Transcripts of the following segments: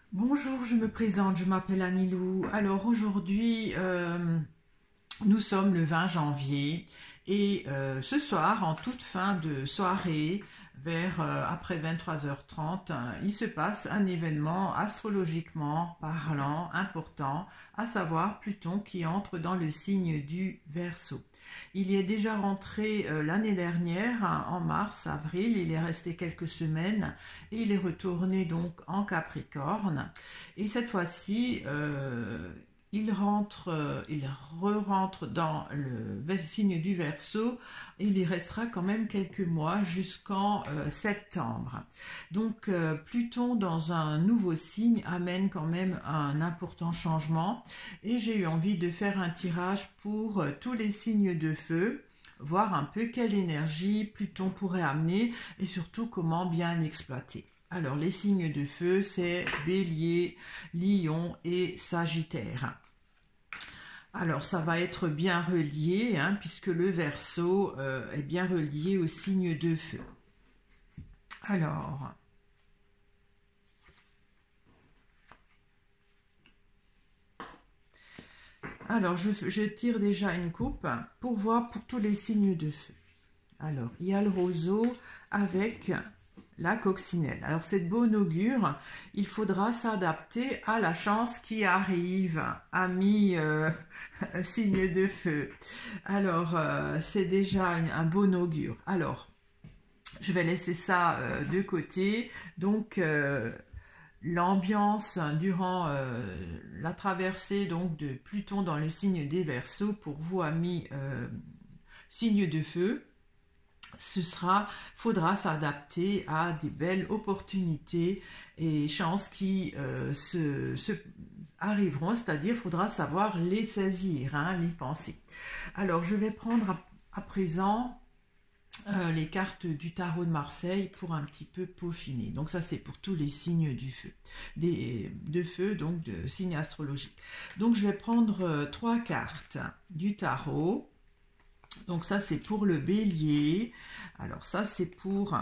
Bonjour, je me présente, je m'appelle Anilou. Alors aujourd'hui, nous sommes le 20 janvier et ce soir, en toute fin de soirée, vers après 23h30, il se passe un événement astrologiquement parlant important, à savoir Pluton qui entre dans le signe du Verseau. Il y est déjà rentré l'année dernière, en mars, avril, il est resté quelques semaines et il est retourné donc en Capricorne. Et cette fois-ci, il re-rentre dans le signe du Verseau et il y restera quand même quelques mois jusqu'en septembre. Donc Pluton dans un nouveau signe amène quand même un important changement et j'ai eu envie de faire un tirage pour tous les signes de feu, voir un peu quelle énergie Pluton pourrait amener et surtout comment bien l'exploiter. Alors les signes de feu, c'est Bélier, Lion et Sagittaire. Alors ça va être bien relié, puisque le Verseau est bien relié au signe de feu. Alors je tire déjà une coupe pour voir pour tous les signes de feu. Alors il y a le roseau avec la coccinelle. Alors c'est de bon augure, il faudra s'adapter à la chance qui arrive, ami signe de feu. Alors c'est déjà un bon augure. Alors je vais laisser ça de côté. Donc l'ambiance durant la traversée donc de Pluton dans le signe des Verseaux pour vous amis signes de feu, faudra s'adapter à des belles opportunités et chances qui arriveront, c'est-à-dire faudra savoir les saisir, les penser. Alors je vais prendre à présent les cartes du tarot de Marseille pour un petit peu peaufiner. Donc ça c'est pour tous les signes du feu, de feu, donc de signes astrologiques. Donc je vais prendre 3 cartes du tarot. Donc ça c'est pour le Bélier, alors ça c'est pour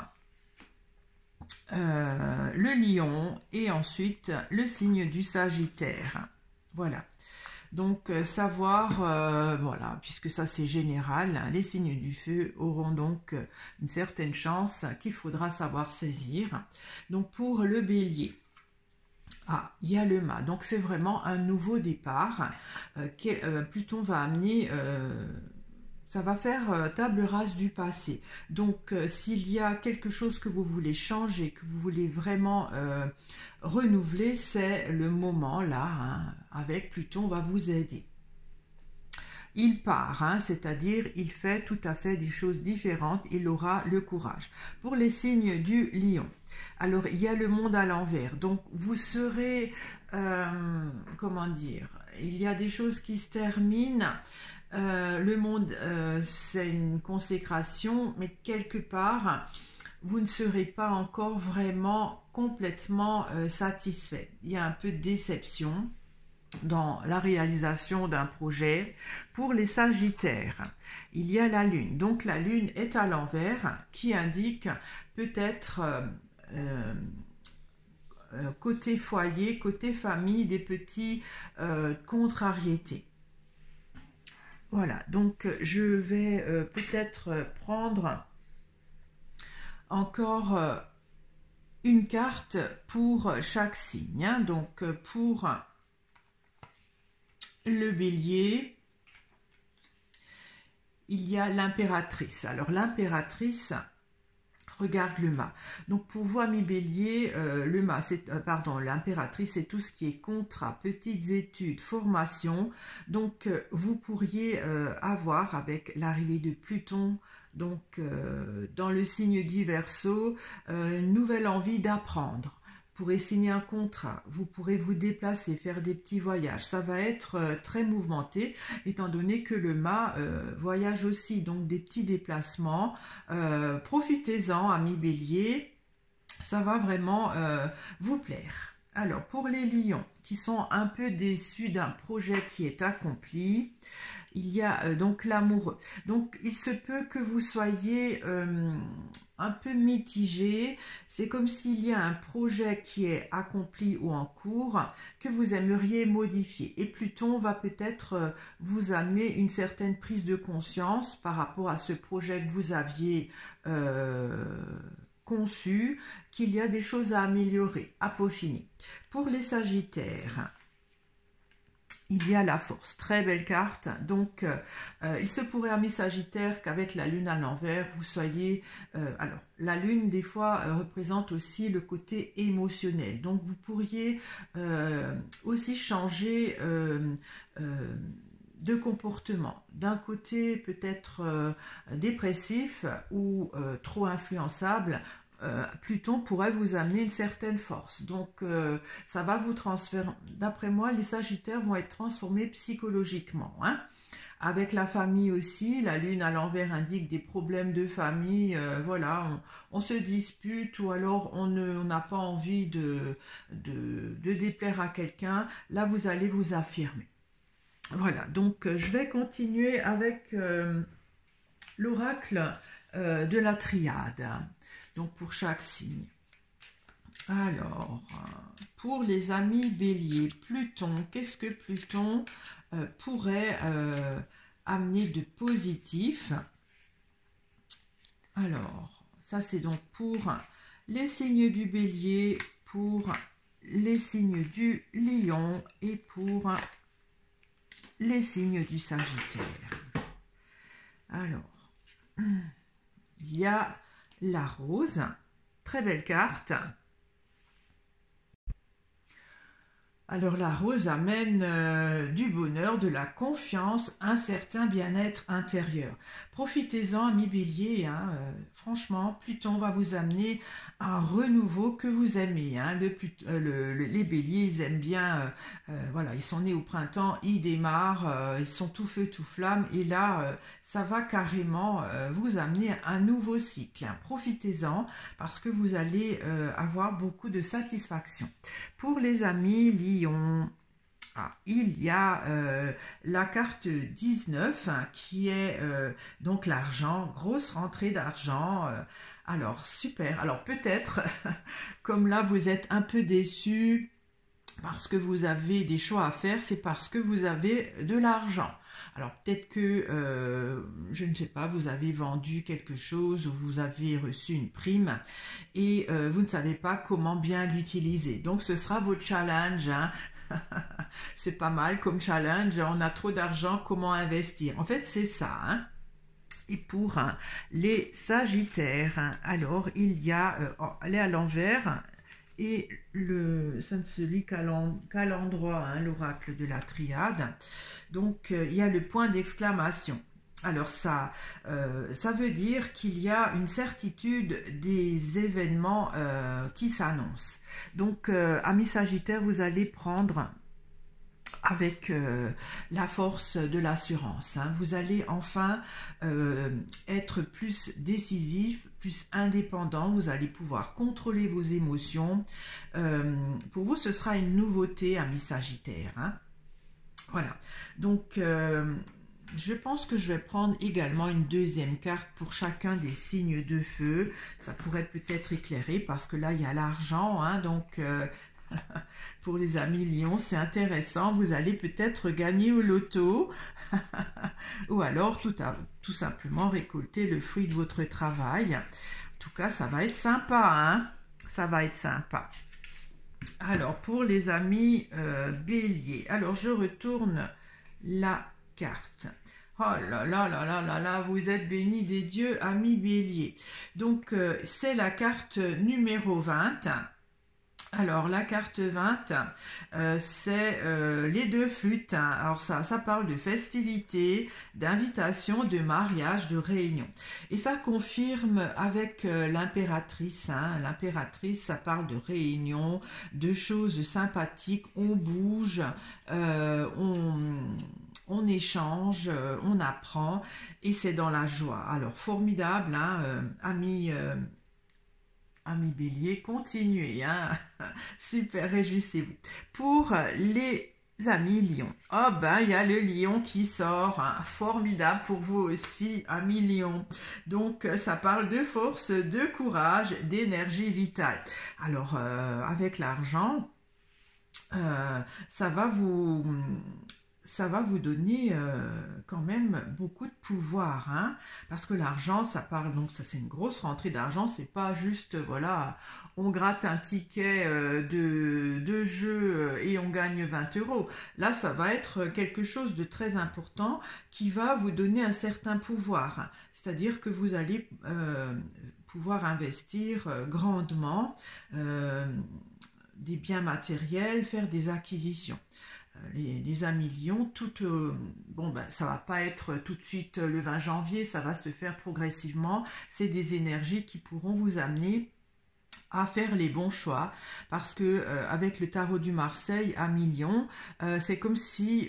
le Lion et ensuite le signe du Sagittaire. Voilà, donc savoir, voilà, puisque ça c'est général, les signes du feu auront donc une certaine chance qu'il faudra savoir saisir. Donc pour le Bélier, il y a le mât, donc c'est vraiment un nouveau départ. Pluton va amener... ça va faire table rase du passé. Donc, s'il y a quelque chose que vous voulez changer, que vous voulez vraiment renouveler, c'est le moment là, avec Pluton va vous aider. Il part, c'est-à-dire il fait tout à fait des choses différentes, il aura le courage. Pour les signes du Lion, alors il y a le monde à l'envers, donc vous serez, comment dire, il y a des choses qui se terminent. Le monde, c'est une consécration, mais quelque part, vous ne serez pas encore vraiment complètement satisfait. Il y a un peu de déception dans la réalisation d'un projet. Pour les Sagittaires, il y a la Lune. Donc la Lune est à l'envers, qui indique peut-être... côté foyer, côté famille, des petits contrariétés. Voilà, donc je vais peut-être prendre encore une carte pour chaque signe. Donc pour le Bélier, il y a l'impératrice. Alors l'impératrice regarde le mât. Donc pour vous, amis Bélier, le mât, l'impératrice, c'est tout ce qui est contrat, petites études, formation. Donc vous pourriez avoir avec l'arrivée de Pluton, donc dans le signe du Verseau, une nouvelle envie d'apprendre. Vous pourrez signer un contrat, vous pourrez vous déplacer, faire des petits voyages. Ça va être très mouvementé, étant donné que le mât voyage aussi, donc des petits déplacements. Profitez-en, amis Bélier, ça va vraiment vous plaire. Alors, pour les lions qui sont un peu déçus d'un projet qui est accompli, il y a donc l'amoureux. Donc, il se peut que vous soyez un peu mitigé. C'est comme s'il y a un projet qui est accompli ou en cours que vous aimeriez modifier. Et Pluton va peut-être vous amener une certaine prise de conscience par rapport à ce projet que vous aviez conçu, qu'il y a des choses à améliorer, à peaufiner. Pour les Sagittaires, il y a la force, très belle carte. Donc, il se pourrait, amis Sagittaires, qu'avec la lune à l'envers, vous soyez... alors, la lune, des fois, représente aussi le côté émotionnel. Donc, vous pourriez aussi changer de comportement. D'un côté, peut-être dépressif ou trop influençable, Pluton pourrait vous amener une certaine force. Donc, ça va vous transférer. D'après moi, les Sagittaires vont être transformés psychologiquement. Hein. Avec la famille aussi, la lune à l'envers indique des problèmes de famille. Voilà, on se dispute ou alors on n'a pas envie de déplaire à quelqu'un. Là, vous allez vous affirmer. Voilà, donc je vais continuer avec l'oracle de la triade. Donc, pour chaque signe. Alors, pour les amis béliers, Pluton, qu'est-ce que Pluton pourrait amener de positif? Alors, ça c'est donc pour les signes du bélier, pour les signes du lion et pour les signes du sagittaire. Alors, il y a la rose, très belle carte. Alors la rose amène du bonheur, de la confiance, un certain bien-être intérieur. Profitez-en, amis bélier, hein, franchement, Pluton va vous amener un renouveau que vous aimez. Hein. Les béliers, ils aiment bien, voilà, ils sont nés au printemps, ils démarrent, ils sont tout feu, tout flamme, et là, ça va carrément vous amener un nouveau cycle. Hein. Profitez-en, parce que vous allez avoir beaucoup de satisfaction. Pour les amis lions, il y a la carte 19 hein, qui est donc l'argent, grosse rentrée d'argent. Alors, super. Alors, peut-être, comme là, vous êtes un peu déçus parce que vous avez des choix à faire, c'est parce que vous avez de l'argent. Alors, peut-être que, je ne sais pas, vous avez vendu quelque chose ou vous avez reçu une prime et vous ne savez pas comment bien l'utiliser. Donc, ce sera votre challenge, hein. C'est pas mal comme challenge, on a trop d'argent, comment investir? En fait, c'est ça, hein. Et pour les Sagittaires, hein, alors, il y a, elle est à l'envers, et ça ne se lit qu'à l'endroit, hein, l'oracle de la triade. Donc, il y a le point d'exclamation. Alors, ça veut dire qu'il y a une certitude des événements qui s'annoncent. Donc, amis Sagittaires, vous allez prendre avec la force de l'assurance. Hein. Vous allez enfin être plus décisif, plus indépendant. Vous allez pouvoir contrôler vos émotions. Pour vous, ce sera une nouveauté, amis Sagittaires. Hein. Voilà. Donc, je pense que je vais prendre également une deuxième carte pour chacun des signes de feu. Ça pourrait peut-être éclairer parce que là, il y a l'argent. Hein, donc... pour les amis lions, c'est intéressant, vous allez peut-être gagner au loto ou alors tout simplement récolter le fruit de votre travail. En tout cas, ça va être sympa, hein, ça va être sympa. Alors, pour les amis béliers, alors je retourne la carte. Oh là là là là là là, vous êtes bénis des dieux, amis béliers. Donc, c'est la carte numéro 20. Alors, la carte 20, c'est les deux flûtes. Hein. Alors, ça parle de festivités, d'invitations, de mariage, de réunion. Et ça confirme avec l'impératrice. Hein. L'impératrice, ça parle de réunion, de choses sympathiques. On bouge, on échange, on apprend et c'est dans la joie. Alors, formidable, hein, amis amis bélier, continuez, hein. Super, réjouissez-vous. Pour les amis lion, oh ben il y a le lion qui sort, hein. Formidable pour vous aussi, amis lion. Donc ça parle de force, de courage, d'énergie vitale. Alors avec l'argent, ça va vous donner quand même beaucoup de pouvoir, hein, parce que l'argent, ça parle, donc ça c'est une grosse rentrée d'argent, c'est pas juste, voilà, on gratte un ticket de jeu et on gagne 20 euros. Là, ça va être quelque chose de très important qui va vous donner un certain pouvoir, hein. C'est-à-dire que vous allez pouvoir investir grandement des biens matériels, faire des acquisitions. Les amis lions, bon ben ça va pas être tout de suite le 20 janvier, ça va se faire progressivement. C'est des énergies qui pourront vous amener à faire les bons choix, parce que avec le tarot du Marseille, amis lions, c'est comme si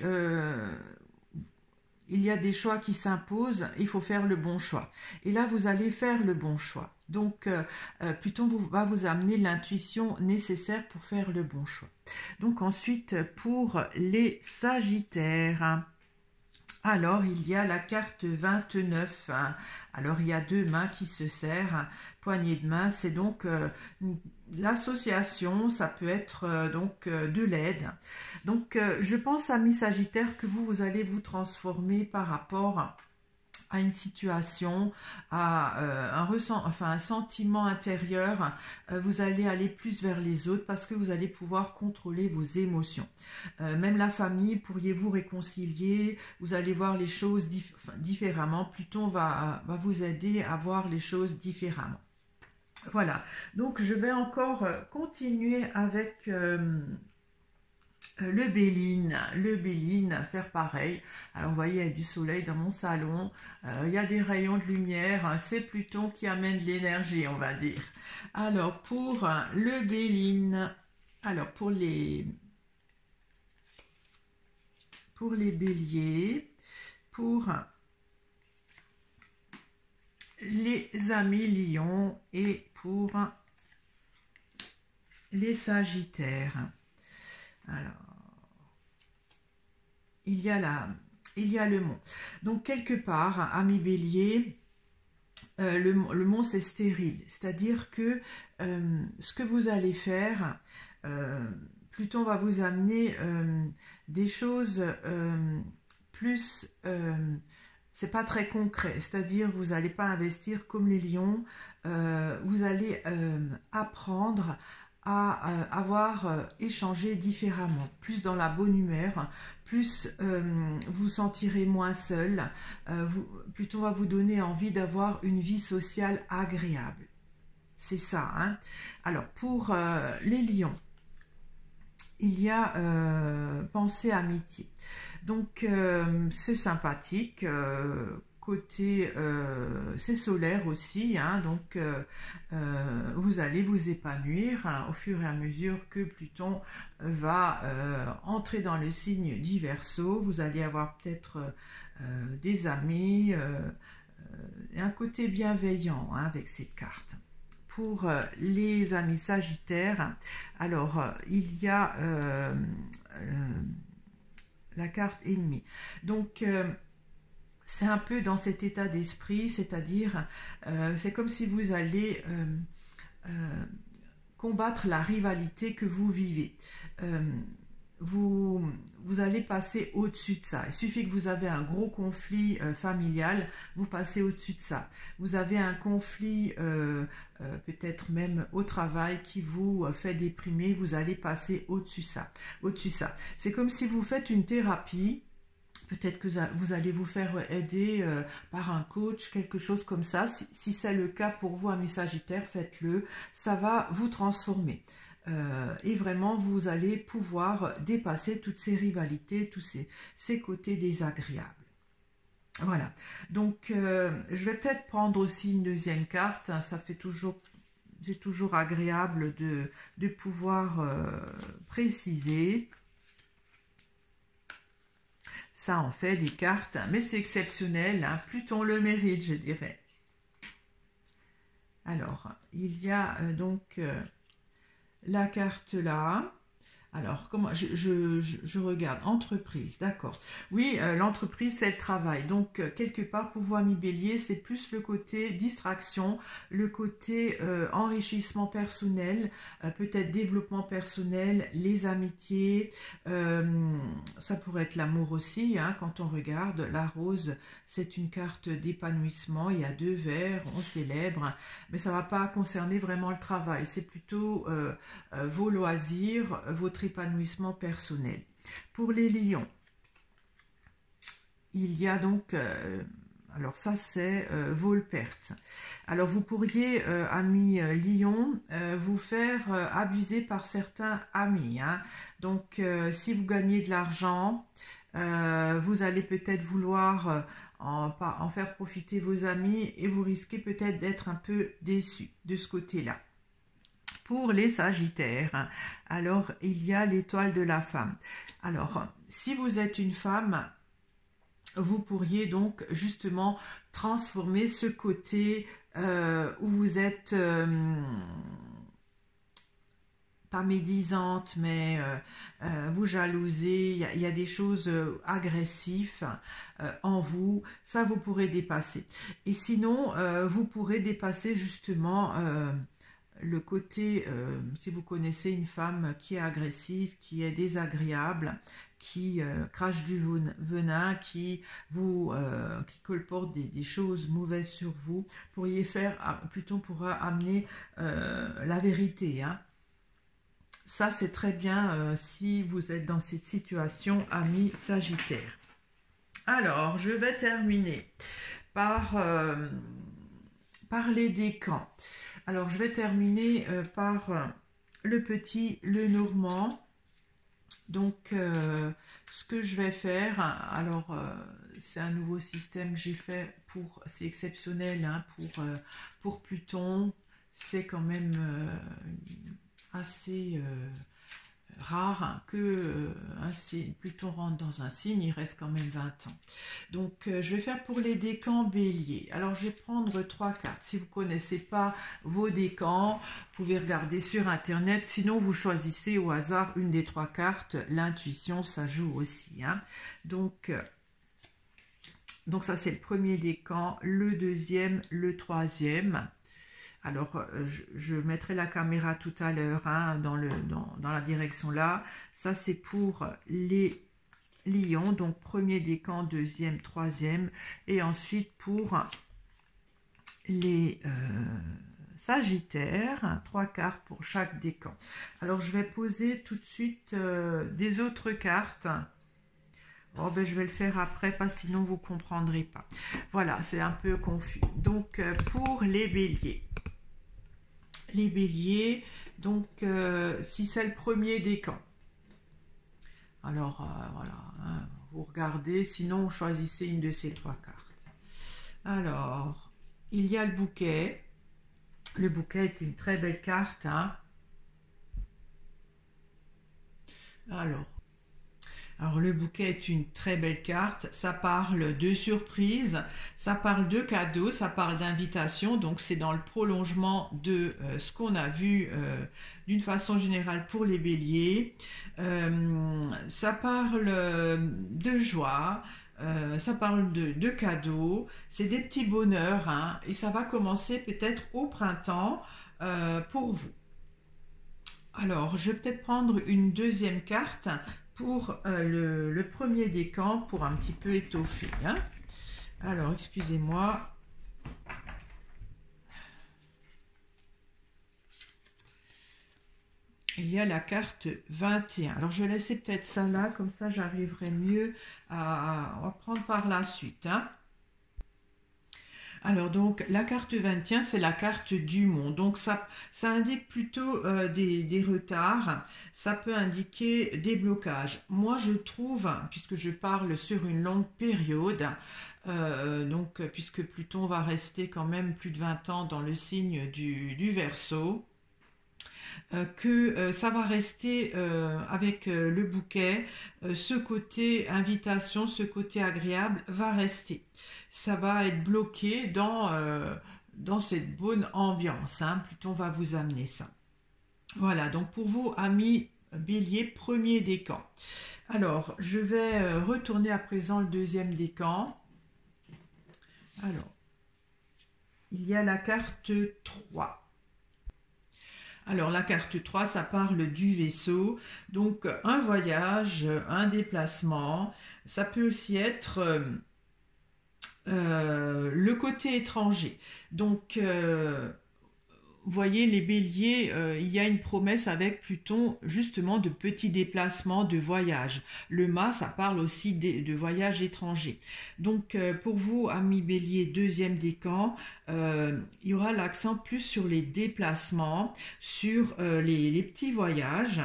il y a des choix qui s'imposent, il faut faire le bon choix. Et là, vous allez faire le bon choix. Donc, Pluton va vous amener l'intuition nécessaire pour faire le bon choix. Donc ensuite, pour les Sagittaires, alors il y a la carte 29. Hein. Alors il y a deux mains qui se serrent, poignée de main, c'est donc l'association, ça peut être donc de l'aide. Donc je pense, amis Sagittaires, que vous allez vous transformer par rapport à une situation, à un sentiment intérieur. Vous allez aller plus vers les autres parce que vous allez pouvoir contrôler vos émotions. Même la famille, pourriez-vous réconcilier, vous allez voir les choses différemment. Pluton va vous aider à voir les choses différemment. Voilà, donc je vais encore continuer avec le Béline, faire pareil. Alors vous voyez, il y a du soleil dans mon salon, il y a des rayons de lumière, c'est Pluton qui amène de l'énergie, on va dire. Alors pour le Béline, alors pour les béliers, pour les amis lions et pour les Sagittaires. Alors, il y a le mont. Donc, quelque part, amis bélier, le mont, c'est stérile. C'est-à-dire que ce que vous allez faire, Pluton va vous amener des choses plus... c'est pas très concret. C'est-à-dire, vous n'allez pas investir comme les lions. Vous allez apprendre à avoir échangé différemment, plus dans la bonne humeur, plus vous sentirez moins seul. Pluton va vous donner envie d'avoir une vie sociale agréable. C'est ça, hein. Alors, pour les lions, il y a pensée amitié. Donc, c'est sympathique. Côté, c'est solaire aussi, hein, donc vous allez vous épanouir hein, au fur et à mesure que Pluton va entrer dans le signe du Verseau. Vous allez avoir peut-être des amis, et un côté bienveillant hein, avec cette carte. Pour les amis Sagittaires, alors il y a la carte ennemie. Donc, c'est un peu dans cet état d'esprit, c'est-à-dire, c'est comme si vous allez combattre la rivalité que vous vivez. Vous allez passer au-dessus de ça. Il suffit que vous avez un gros conflit familial, vous passez au-dessus de ça. Vous avez un conflit peut-être même au travail qui vous fait déprimer, vous allez passer au-dessus de ça. C'est comme si vous faites une thérapie. Peut-être que vous allez vous faire aider par un coach, quelque chose comme ça. Si c'est le cas pour vous, amis Sagittaires, faites-le. Ça va vous transformer. Et vraiment, vous allez pouvoir dépasser toutes ces rivalités, tous ces côtés désagréables. Voilà. Donc, je vais peut-être prendre aussi une deuxième carte. Ça fait toujours... C'est toujours agréable de pouvoir préciser. Ça en fait des cartes, mais c'est exceptionnel, hein. Pluton le mérite, je dirais. Alors, il y a donc la carte là. Alors, comment je regarde, entreprise, d'accord. Oui, l'entreprise, c'est le travail. Donc, quelque part, pour vous, amis bélier, c'est plus le côté distraction, le côté enrichissement personnel, peut-être développement personnel, les amitiés. Ça pourrait être l'amour aussi, hein, quand on regarde. La rose, c'est une carte d'épanouissement. Il y a 2 vers, on célèbre. Mais ça ne va pas concerner vraiment le travail. C'est plutôt vos loisirs, votre épanouissement personnel. Pour les lions, il y a donc, alors ça c'est vol-perte. Alors vous pourriez, amis lions, vous faire abuser par certains amis, hein. Donc si vous gagnez de l'argent, vous allez peut-être vouloir en faire profiter vos amis et vous risquez peut-être d'être un peu déçus de ce côté-là. Pour les sagittaires, alors il y a l'étoile de la femme. Alors, si vous êtes une femme, vous pourriez donc justement transformer ce côté où vous êtes pas médisante, mais vous jalousez, il y a des choses agressives en vous, ça vous pourrez dépasser. Et sinon, vous pourrez dépasser justement le côté, si vous connaissez une femme qui est agressive, qui est désagréable, qui crache du venin, qui colporte des choses mauvaises sur vous, pourriez faire, plutôt pourra amener la vérité, hein. Ça, c'est très bien si vous êtes dans cette situation, amis Sagittaire. Alors, je vais terminer par parler des camps. Alors, je vais terminer par le petit Lenormand. Donc, ce que je vais faire, alors, c'est un nouveau système que j'ai fait pour, c'est exceptionnel, hein, pour Pluton. C'est quand même assez rare, hein, que Pluton rentre dans un signe, il reste quand même 20 ans. Donc je vais faire pour les décans bélier. Alors je vais prendre 3 cartes. Si vous ne connaissez pas vos décans, vous pouvez regarder sur internet, sinon vous choisissez au hasard une des 3 cartes. L'intuition, ça joue aussi, hein. Donc ça c'est le premier décan, le deuxième, le troisième. Alors, je mettrai la caméra tout à l'heure, hein, dans la direction là. Ça, c'est pour les lions. Donc, premier décan, deuxième, troisième. Et ensuite, pour les sagittaires, 3 cartes pour chaque décan. Alors, je vais poser tout de suite des autres cartes. Oh, ben, je vais le faire après, parce que sinon, vous ne comprendrez pas. Voilà, c'est un peu confus. Donc, pour les béliers. Les béliers, donc si c'est le premier décan, alors voilà, hein, vous regardez, sinon choisissez une de ces 3 cartes. Alors, il y a le bouquet. Le bouquet est une très belle carte, hein. Alors, le bouquet est une très belle carte, ça parle de surprise, ça parle de cadeaux, ça parle d'invitation, donc c'est dans le prolongement de ce qu'on a vu d'une façon générale pour les béliers. Ça parle de joie, ça parle de cadeaux, c'est des petits bonheurs, hein, et ça va commencer peut-être au printemps pour vous. Alors, je vais peut-être prendre une deuxième carte pour le premier décan, pour un petit peu étoffer, hein. Alors, excusez-moi. Il y a la carte 21. Alors, je vais laisser peut-être ça là, comme ça j'arriverai mieux à reprendre par la suite, hein. Alors donc la carte 21, c'est la carte du monde, donc ça indique plutôt des retards, ça peut indiquer des blocages. Moi je trouve, puisque je parle sur une longue période, donc puisque Pluton va rester quand même plus de 20 ans dans le signe du Verseau, que ça va rester avec le bouquet, ce côté invitation, ce côté agréable va rester. Ça va être bloqué dans dans cette bonne ambiance, hein. Pluton va vous amener ça. Voilà, donc pour vous, amis Bélier, premier décan. Alors, je vais retourner à présent le deuxième décan. Alors, il y a la carte 3. Alors, la carte 3, ça parle du vaisseau. Donc, un voyage, un déplacement. Ça peut aussi être le côté étranger. Donc, vous voyez, les béliers, il y a une promesse avec Pluton, justement, de petits déplacements, de voyages. Le mât, ça parle aussi de voyages étrangers. Donc, pour vous, amis béliers, deuxième décan, il y aura l'accent plus sur les déplacements, sur les petits voyages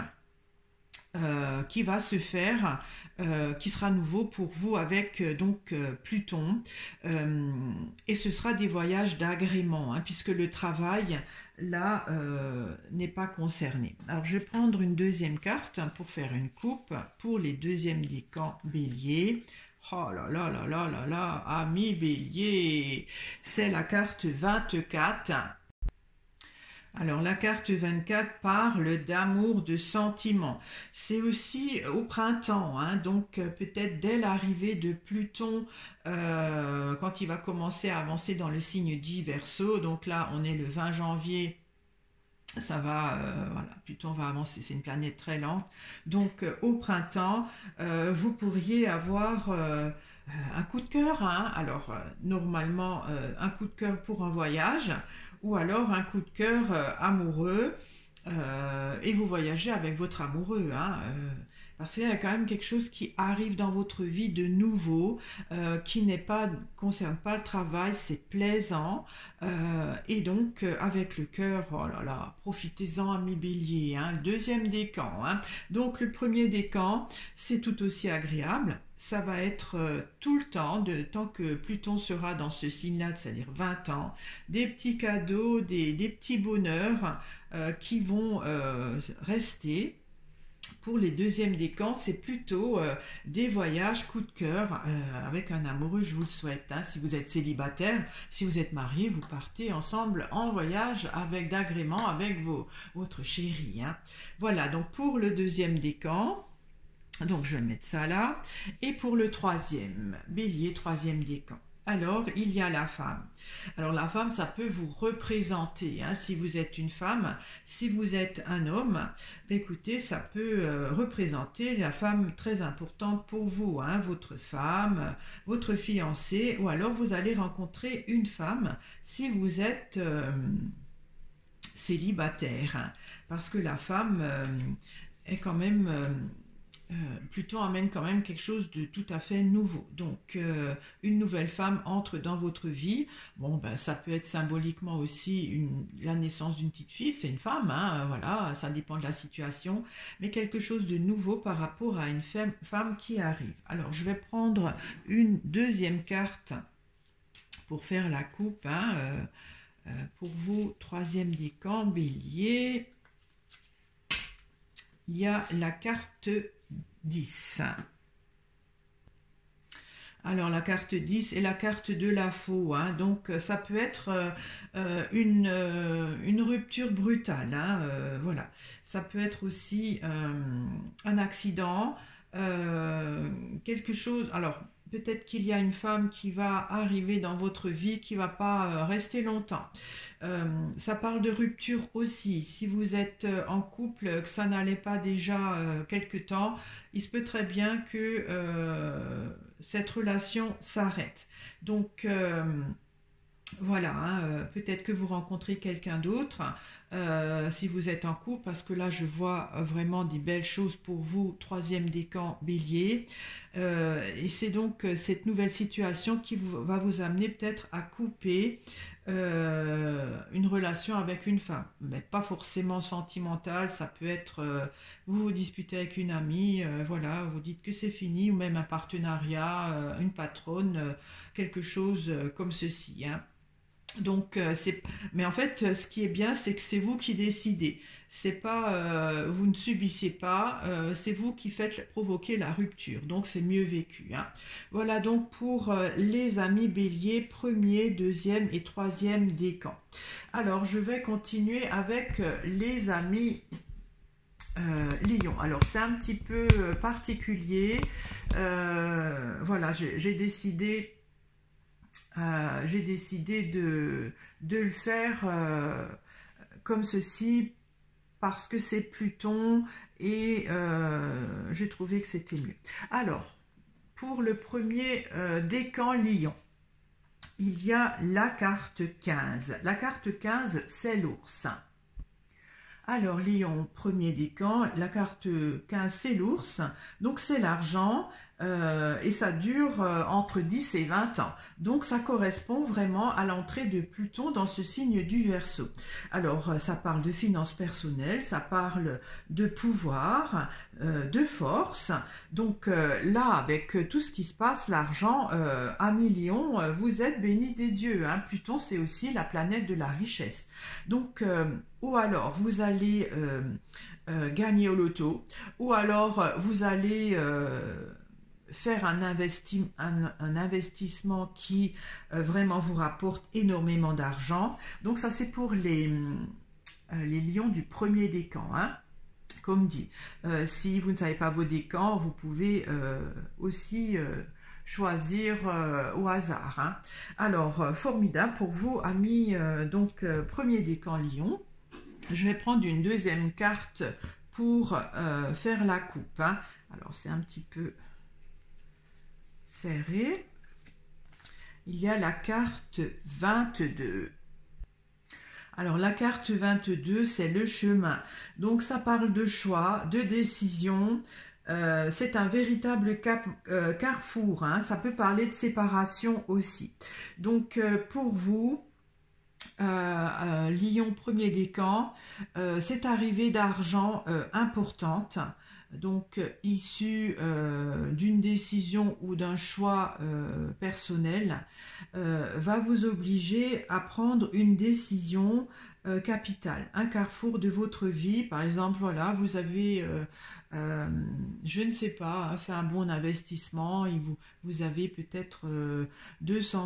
qui va se faire, qui sera nouveau pour vous avec Pluton. Et ce sera des voyages d'agrément, hein, puisque le travail là n'est pas concerné. Alors je vais prendre une deuxième carte pour faire une coupe pour les deuxièmes décans bélier. Oh là là là là là là, amis bélier, c'est la carte 24. Alors la carte 24 parle d'amour, de sentiments. C'est aussi au printemps, hein, donc peut-être dès l'arrivée de Pluton, quand il va commencer à avancer dans le signe du Verseau. Donc là, on est le 20 janvier. Ça va, voilà, Pluton va avancer, c'est une planète très lente. Donc au printemps, vous pourriez avoir un coup de cœur, hein. Alors normalement un coup de cœur pour un voyage, ou alors un coup de cœur amoureux, et vous voyagez avec votre amoureux, hein, parce qu'il y a quand même quelque chose qui arrive dans votre vie de nouveau, qui concerne pas le travail, c'est plaisant, et donc avec le cœur, oh là là, profitez-en amis bélier, hein, le deuxième décan, hein. Donc le premier décan, c'est tout aussi agréable. Ça va être tout le temps, tant que Pluton sera dans ce signe-là, c'est-à-dire 20 ans, des petits cadeaux, des petits bonheurs qui vont rester. Pour les deuxièmes décans, c'est plutôt des voyages, coup de cœur, avec un amoureux, je vous le souhaite, hein. Si vous êtes célibataire, si vous êtes marié, vous partez ensemble en voyage avec d'agrément, avec votre chéri, hein. Voilà, donc pour le deuxième décan, donc je vais mettre ça là. Et pour le troisième, bélier, troisième décan. Alors, il y a la femme. Alors, la femme, ça peut vous représenter, hein, si vous êtes une femme. Si vous êtes un homme, écoutez, ça peut représenter la femme très importante pour vous, hein, votre femme, votre fiancée, ou alors vous allez rencontrer une femme si vous êtes célibataire, hein, parce que la femme est quand même... Pluton amène quand même quelque chose de tout à fait nouveau. Donc, une nouvelle femme entre dans votre vie. Bon, ben, ça peut être symboliquement aussi la naissance d'une petite fille. C'est une femme, hein, voilà, ça dépend de la situation. Mais quelque chose de nouveau par rapport à une femme qui arrive. Alors, je vais prendre une deuxième carte pour faire la coupe, hein, pour vous, troisième décan, bélier. Il y a la carte 10. Alors la carte 10 est la carte de la faux, hein, donc ça peut être une rupture brutale, hein, voilà. Ça peut être aussi un accident, quelque chose, alors peut-être qu'il y a une femme qui va arriver dans votre vie qui va pas rester longtemps. Ça parle de rupture aussi. Si vous êtes en couple, que ça n'allait pas déjà quelque temps, il se peut très bien que cette relation s'arrête. Donc voilà, hein, peut-être que vous rencontrez quelqu'un d'autre si vous êtes en couple, parce que là je vois vraiment des belles choses pour vous, troisième décan bélier, et c'est donc cette nouvelle situation qui va vous amener peut-être à couper une relation avec une femme, mais pas forcément sentimentale. Ça peut être vous vous disputez avec une amie, voilà, vous dites que c'est fini, ou même un partenariat, une patronne, quelque chose comme ceci, hein. Donc, mais en fait, ce qui est bien, c'est que c'est vous qui décidez. C'est pas, vous ne subissez pas, c'est vous qui faites provoquer la rupture. Donc, c'est mieux vécu, hein. Voilà donc pour les amis Bélier, premier, deuxième et troisième décan. Alors, je vais continuer avec les amis Lion. Alors, c'est un petit peu particulier. Voilà, j'ai décidé de le faire comme ceci parce que c'est Pluton et j'ai trouvé que c'était mieux. Alors, pour le premier décan Lion, il y a la carte 15. La carte 15, c'est l'ours. Alors, Lion, premier décan, la carte 15, c'est l'ours, donc c'est l'argent, et ça dure entre 10 et 20 ans. Donc, ça correspond vraiment à l'entrée de Pluton dans ce signe du Verseau. Alors, ça parle de finances personnelles, ça parle de pouvoir, de force. Donc, là, avec tout ce qui se passe, l'argent, amis Lion, vous êtes bénis des dieux, hein. Pluton, c'est aussi la planète de la richesse. Donc, ou alors vous allez gagner au loto, ou alors vous allez faire un investissement qui vraiment vous rapporte énormément d'argent. Donc ça c'est pour les lions du premier décan, hein. Comme dit, si vous ne savez pas vos décans, vous pouvez aussi choisir au hasard, hein. Alors, formidable pour vous, amis, donc premier décan Lion. Je vais prendre une deuxième carte pour faire la coupe, hein. Alors, c'est un petit peu serré. Il y a la carte 22. Alors, la carte 22, c'est le chemin. Donc, ça parle de choix, de décision. C'est un véritable carrefour, hein. Ça peut parler de séparation aussi. Donc, pour vous, Lion premier décan, cette arrivée d'argent importante, donc issue d'une décision ou d'un choix personnel, va vous obliger à prendre une décision capitale, un carrefour de votre vie. Par exemple, voilà, vous avez je ne sais pas, hein, fait un bon investissement et vous avez peut-être 200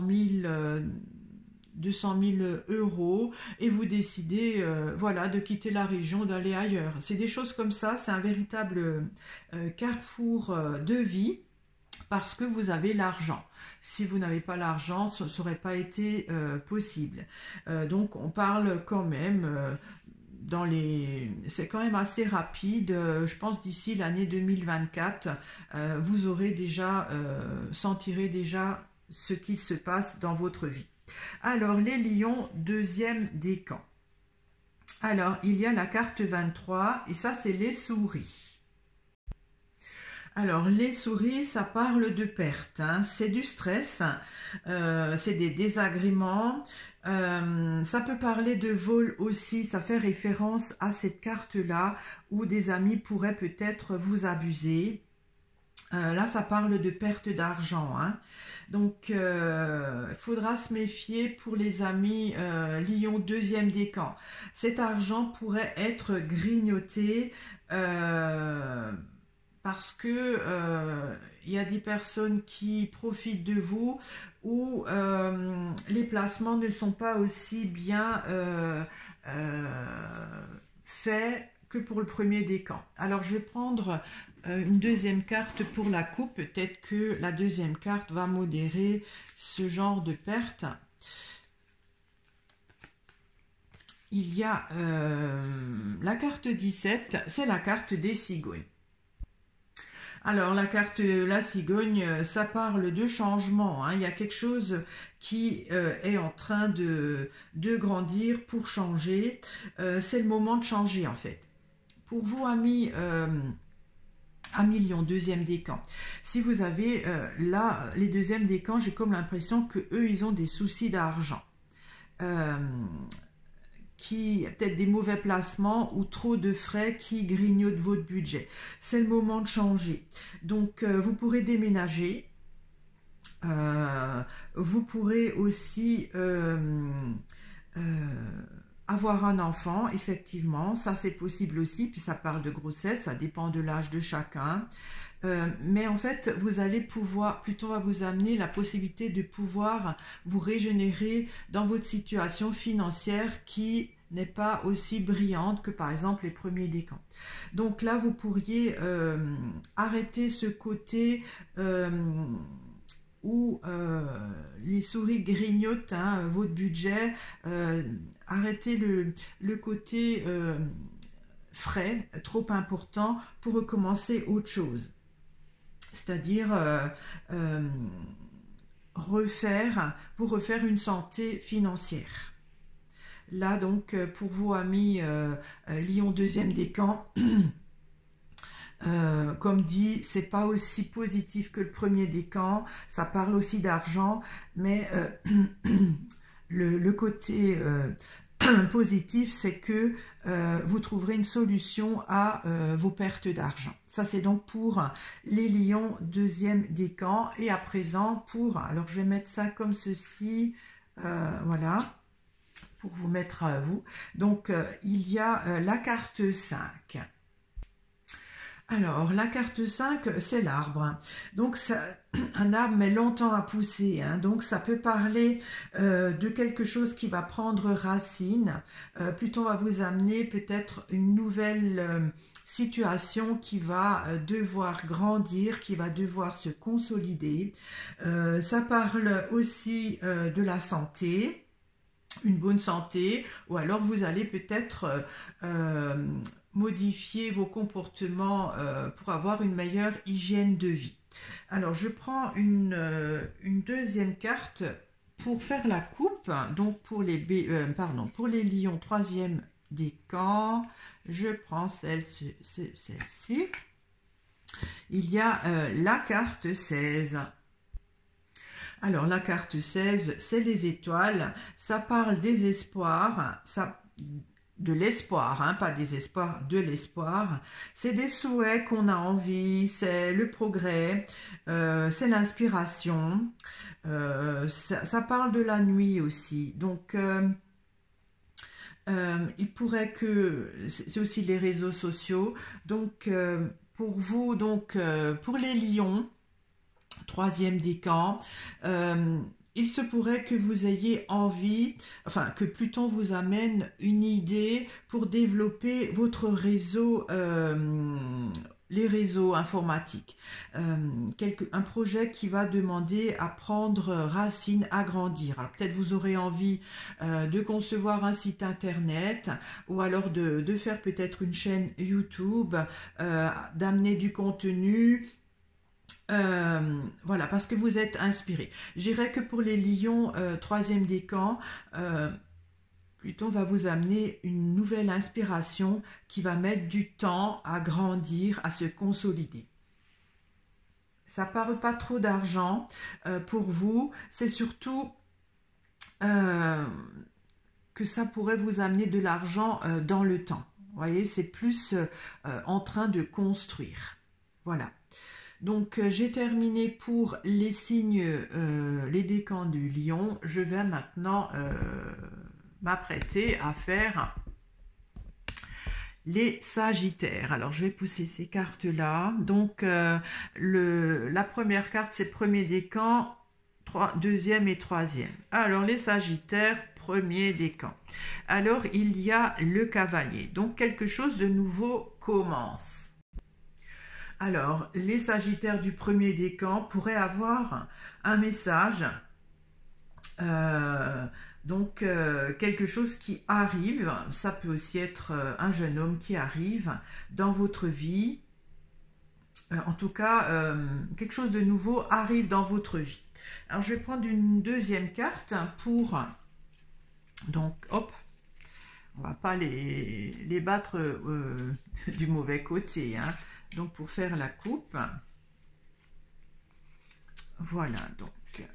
000 euros et vous décidez voilà, de quitter la région, d'aller ailleurs. C'est des choses comme ça, c'est un véritable carrefour de vie parce que vous avez l'argent. Si vous n'avez pas l'argent, ce n'aurait pas été possible. Donc on parle quand même c'est quand même assez rapide. Je pense d'ici l'année 2024, vous aurez déjà, sentirez déjà ce qui se passe dans votre vie. Alors, les lions, deuxième décan. Alors, il y a la carte 23, et ça, c'est les souris. Alors, les souris, ça parle de perte, hein. C'est du stress, c'est des désagréments, ça peut parler de vol aussi, ça fait référence à cette carte-là, où des amis pourraient peut-être vous abuser. Là, ça parle de perte d'argent, hein. Donc, il faudra se méfier pour les amis Lion deuxième décan. Cet argent pourrait être grignoté parce que il y a des personnes qui profitent de vous ou les placements ne sont pas aussi bien faits que pour le premier décan. Alors, je vais prendre une deuxième carte pour la coupe. Peut-être que la deuxième carte va modérer ce genre de perte. Il y a la carte 17, c'est la carte des cigognes. Alors, la carte la cigogne, ça parle de changement, hein. Il y a quelque chose qui est en train de grandir pour changer. C'est le moment de changer, en fait. Pour vous, amis Lion, deuxième décan. Si vous avez là, les deuxièmes décans, j'ai comme l'impression que eux, ils ont des soucis d'argent. Peut-être des mauvais placements ou trop de frais qui grignotent votre budget. C'est le moment de changer. Donc, vous pourrez déménager. Vous pourrez aussi avoir un enfant, effectivement, ça c'est possible aussi, puis ça parle de grossesse, ça dépend de l'âge de chacun. Mais en fait, vous allez pouvoir, plutôt va vous amener la possibilité de pouvoir vous régénérer dans votre situation financière qui n'est pas aussi brillante que par exemple les premiers décans. Donc là, vous pourriez arrêter ce côté où les souris grignotent votre budget, arrêtez le côté frais, trop important, pour recommencer autre chose. C'est-à-dire refaire une santé financière. Là, donc, pour vos amis Lion deuxième décan, comme dit, c'est pas aussi positif que le premier décan, ça parle aussi d'argent, mais le côté positif, c'est que vous trouverez une solution à vos pertes d'argent. Ça, c'est donc pour les lions deuxième décan. Et à présent, alors je vais mettre ça comme ceci, voilà, pour vous mettre à vous. Donc, il y a la carte 5. Alors, la carte 5, c'est l'arbre. Donc, un arbre met longtemps à pousser. Donc, ça peut parler de quelque chose qui va prendre racine. Plutôt, va vous amener peut-être une nouvelle situation qui va devoir grandir, qui va devoir se consolider. Ça parle aussi de la santé, une bonne santé, ou alors vous allez peut-être modifier vos comportements pour avoir une meilleure hygiène de vie. Alors, je prends une deuxième carte pour faire la coupe. Donc, pour les lions troisième décan, je prends celle-ci. Il y a la carte 16. Alors, la carte 16, c'est les étoiles. Ça parle des espoirs, de l'espoir, pas des espoirs, de l'espoir. C'est des souhaits qu'on a envie, c'est le progrès, c'est l'inspiration. Ça parle de la nuit aussi. Donc, il pourrait que... C'est aussi les réseaux sociaux. Donc, pour vous, pour les lions, troisième décan, il se pourrait que vous ayez envie, enfin que Pluton vous amène une idée pour développer votre réseau, les réseaux informatiques. Un projet qui va demander à prendre racine, à grandir. Alors peut-être vous aurez envie de concevoir un site internet ou alors de faire peut-être une chaîne YouTube, d'amener du contenu. Voilà, parce que vous êtes inspiré. Je dirais que pour les lions troisième décan, Pluton va vous amener une nouvelle inspiration qui va mettre du temps à grandir, à se consolider. Ça parle pas trop d'argent pour vous, c'est surtout que ça pourrait vous amener de l'argent dans le temps. Vous voyez, c'est plus en train de construire. Voilà. Donc, j'ai terminé pour les signes, les décans du lion. Je vais maintenant m'apprêter à faire les sagittaires. Alors, je vais pousser ces cartes-là. Donc, la première carte, c'est premier décan, deuxième et troisième. Alors, les sagittaires, premier décan. Alors, il y a le cavalier. Donc, quelque chose de nouveau commence. Alors, les sagittaires du premier décan pourraient avoir un message, quelque chose qui arrive, ça peut aussi être un jeune homme qui arrive dans votre vie, en tout cas, quelque chose de nouveau arrive dans votre vie. Alors, je vais prendre une deuxième carte pour, donc, hop, on va pas les battre du mauvais côté, Donc, pour faire la coupe, voilà, donc,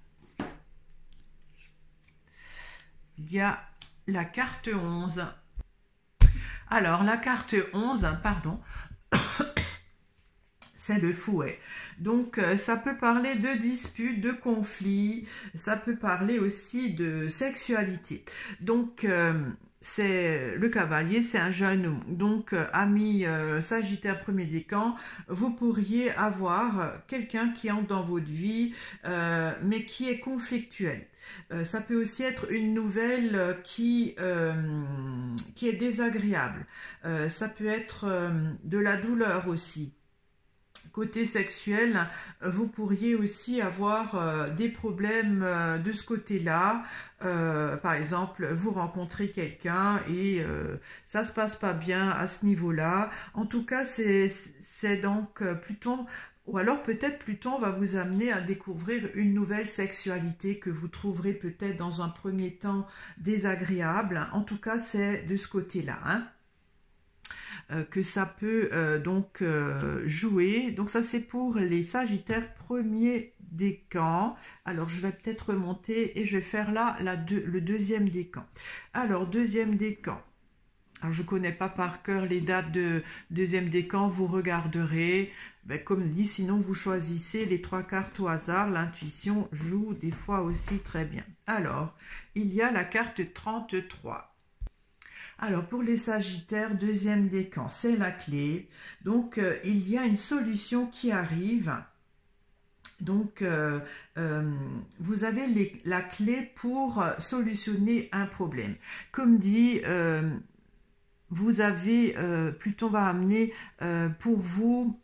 il y a la carte 11. Alors, la carte 11, pardon, c'est le fouet. Donc, ça peut parler de disputes, de conflits, ça peut parler aussi de sexualité. Donc, c'est le cavalier, c'est un jeune homme. Donc, ami Sagittaire premier décan, vous pourriez avoir quelqu'un qui entre dans votre vie, mais qui est conflictuel. Ça peut aussi être une nouvelle qui est désagréable. Ça peut être de la douleur aussi. Côté sexuel, vous pourriez aussi avoir des problèmes de ce côté-là. Par exemple, vous rencontrez quelqu'un et ça se passe pas bien à ce niveau-là. En tout cas, c'est donc Pluton, ou alors peut-être Pluton va vous amener à découvrir une nouvelle sexualité que vous trouverez peut-être dans un premier temps désagréable. En tout cas, c'est de ce côté-là, hein, que ça peut jouer. Donc ça, c'est pour les Sagittaires premier décan. Alors je vais peut-être remonter et je vais faire là le deuxième décan. Alors deuxième décan. Alors je ne connais pas par cœur les dates de deuxième décan, vous regarderez. Comme dit, sinon vous choisissez les 3 cartes au hasard. L'intuition joue des fois aussi très bien. Alors, il y a la carte 33. Alors, pour les Sagittaires, deuxième décan, c'est la clé. Donc, il y a une solution qui arrive. Donc, vous avez la clé pour solutionner un problème. Comme dit, vous avez, Pluton va amener pour vous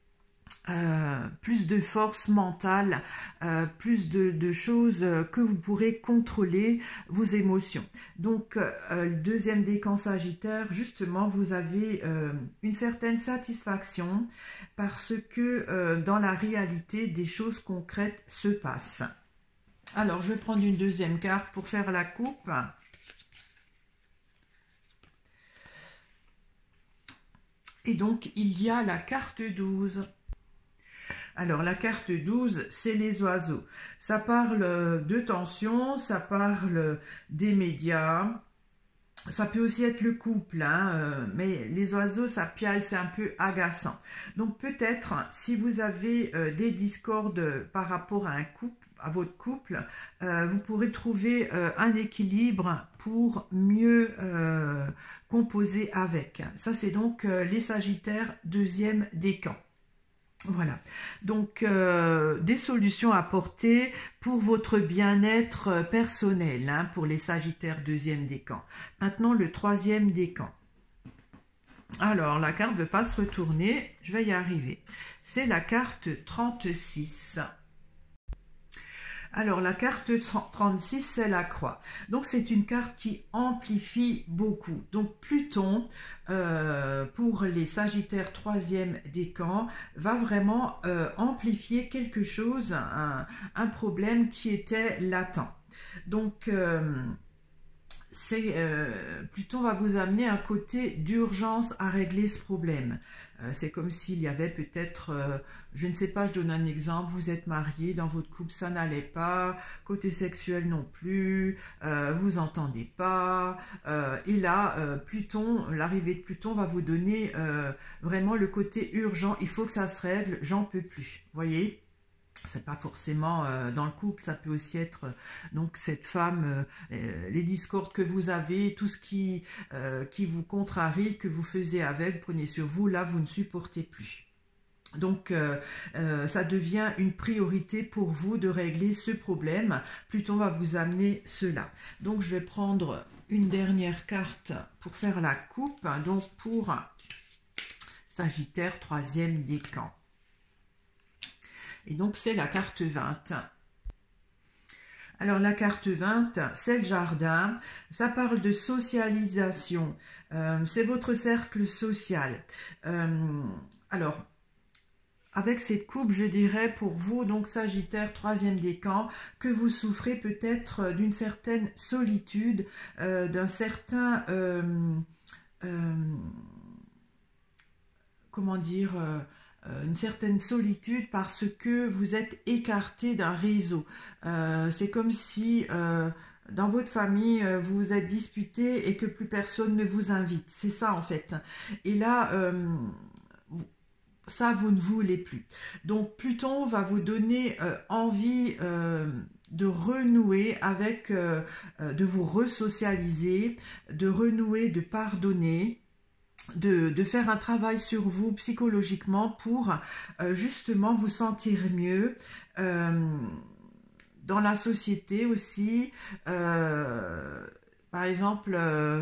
plus de force mentale, plus de choses que vous pourrez contrôler vos émotions. Donc, le deuxième décan Sagittaire, justement, vous avez une certaine satisfaction parce que dans la réalité, des choses concrètes se passent. Alors, je vais prendre une deuxième carte pour faire la coupe. Et donc, il y a la carte 12. Alors, la carte 12, c'est les oiseaux. Ça parle de tension, ça parle des médias. Ça peut aussi être le couple, hein, mais les oiseaux, ça piaille, c'est un peu agaçant. Donc, peut-être, si vous avez des discordes par rapport à un couple, à votre couple, vous pourrez trouver un équilibre pour mieux composer avec. Ça, c'est donc les Sagittaires deuxième décan. Voilà, donc des solutions à apporter pour votre bien-être personnel, hein, pour les Sagittaires deuxième décan. Maintenant, le troisième décan. Alors, la carte ne veut pas se retourner, je vais y arriver. C'est la carte 36. Alors, la carte 36, c'est la croix. Donc, c'est une carte qui amplifie beaucoup. Donc, Pluton, pour les Sagittaires troisième décan, va vraiment amplifier quelque chose, un problème qui était latent. Donc, Pluton va vous amener un côté d'urgence à régler ce problème. C'est comme s'il y avait peut-être, je ne sais pas, je donne un exemple, vous êtes marié, dans votre couple ça n'allait pas, côté sexuel non plus, vous entendez pas, et là, Pluton, l'arrivée de Pluton va vous donner vraiment le côté urgent, il faut que ça se règle, j'en peux plus, voyez ? C'est pas forcément dans le couple, ça peut aussi être donc cette femme, les discordes que vous avez, tout ce qui vous contrarie, que vous faisiez avec, prenez sur vous, là vous ne supportez plus. Donc ça devient une priorité pour vous de régler ce problème. Pluton va vous amener cela. Donc je vais prendre une dernière carte pour faire la coupe, donc pour Sagittaire troisième décan. Et donc, c'est la carte 20. Alors, la carte 20, c'est le jardin. Ça parle de socialisation. C'est votre cercle social. Alors, avec cette coupe, je dirais pour vous, donc Sagittaire, troisième décan, que vous souffrez peut-être d'une certaine solitude, d'un certain... comment dire... une certaine solitude parce que vous êtes écarté d'un réseau. C'est comme si dans votre famille, vous vous êtes disputé et que plus personne ne vous invite. C'est ça en fait. Et là, ça, vous ne voulez plus. Donc, Pluton va vous donner envie de renouer avec, de vous resocialiser, de renouer, de pardonner, de faire un travail sur vous psychologiquement pour justement vous sentir mieux dans la société aussi. Par exemple,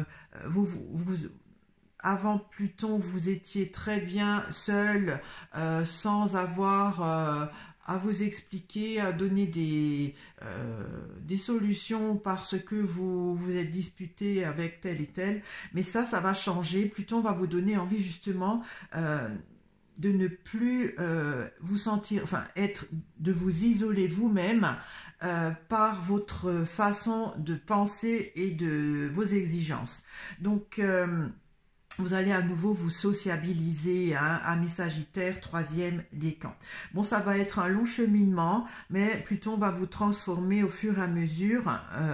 avant Pluton, vous étiez très bien seul, sans avoir à vous expliquer, à donner des solutions parce que vous êtes disputé avec tel et tel. Mais ça va changer. Pluton va vous donner envie justement de ne plus vous sentir, enfin, de vous isoler vous-même par votre façon de penser et de vos exigences. Donc, vous allez à nouveau vous sociabiliser, hein, amis Sagittaire, 3e décan. Bon, ça va être un long cheminement, mais Pluton va vous transformer au fur et à mesure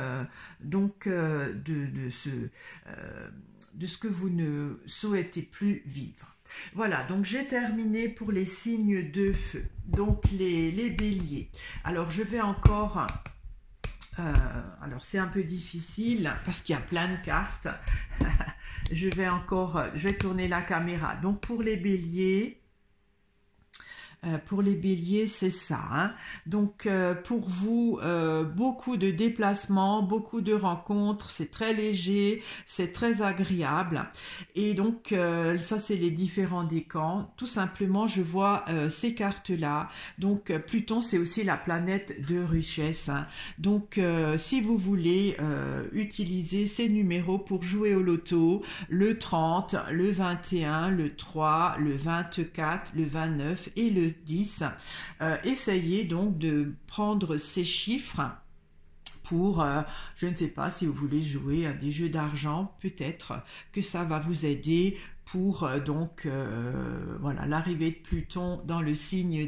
de ce que vous ne souhaitez plus vivre. Voilà, donc j'ai terminé pour les signes de feu. Donc les béliers. Alors je vais encore... alors c'est un peu difficile parce qu'il y a plein de cartes. Je vais tourner la caméra. Donc pour les béliers, c'est ça. Hein. Donc, pour vous, beaucoup de déplacements, beaucoup de rencontres, c'est très léger, c'est très agréable. Et donc, ça, c'est les différents décans. Tout simplement, je vois ces cartes-là. Donc, Pluton, c'est aussi la planète de richesse. Hein. Donc, si vous voulez utiliser ces numéros pour jouer au loto, le 30, le 21, le 3, le 24, le 29 et le 10, essayez donc de prendre ces chiffres pour, je ne sais pas, si vous voulez jouer à des jeux d'argent, peut-être que ça va vous aider pour voilà, l'arrivée de Pluton dans le signe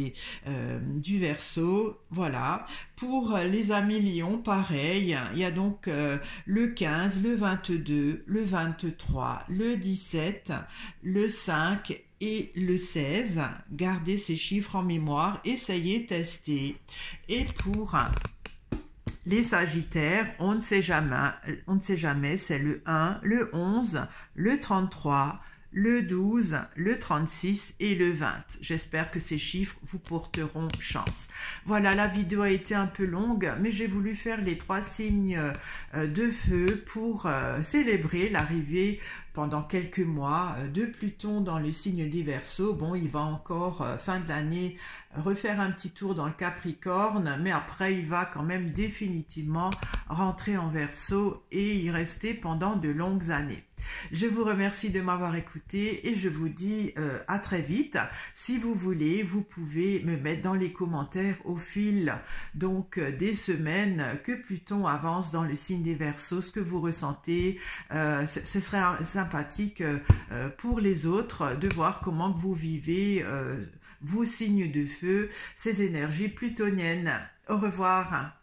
du Verseau. Voilà. Pour les amis Lion, pareil, il y a donc le 15, le 22, le 23, le 17, le 5 et le 16. Gardez ces chiffres en mémoire, essayez, testez. Et pour les Sagittaires, on ne sait jamais, c'est le 1, le 11, le 33, le 12, le 36 et le 20. J'espère que ces chiffres vous porteront chance. Voilà, la vidéo a été un peu longue, mais j'ai voulu faire les 3 signes de feu pour célébrer l'arrivée pendant quelques mois de Pluton dans le signe des Verseaux. Bon, il va encore, fin de l'année, refaire un petit tour dans le Capricorne, mais après, il va quand même définitivement rentrer en Verseau et y rester pendant de longues années. Je vous remercie de m'avoir écouté et je vous dis à très vite. Si vous voulez, vous pouvez me mettre dans les commentaires au fil donc des semaines que Pluton avance dans le signe des Verseaux, ce que vous ressentez. Ce serait sympathique pour les autres de voir comment vous vivez vos signes de feu, ces énergies plutoniennes. Au revoir.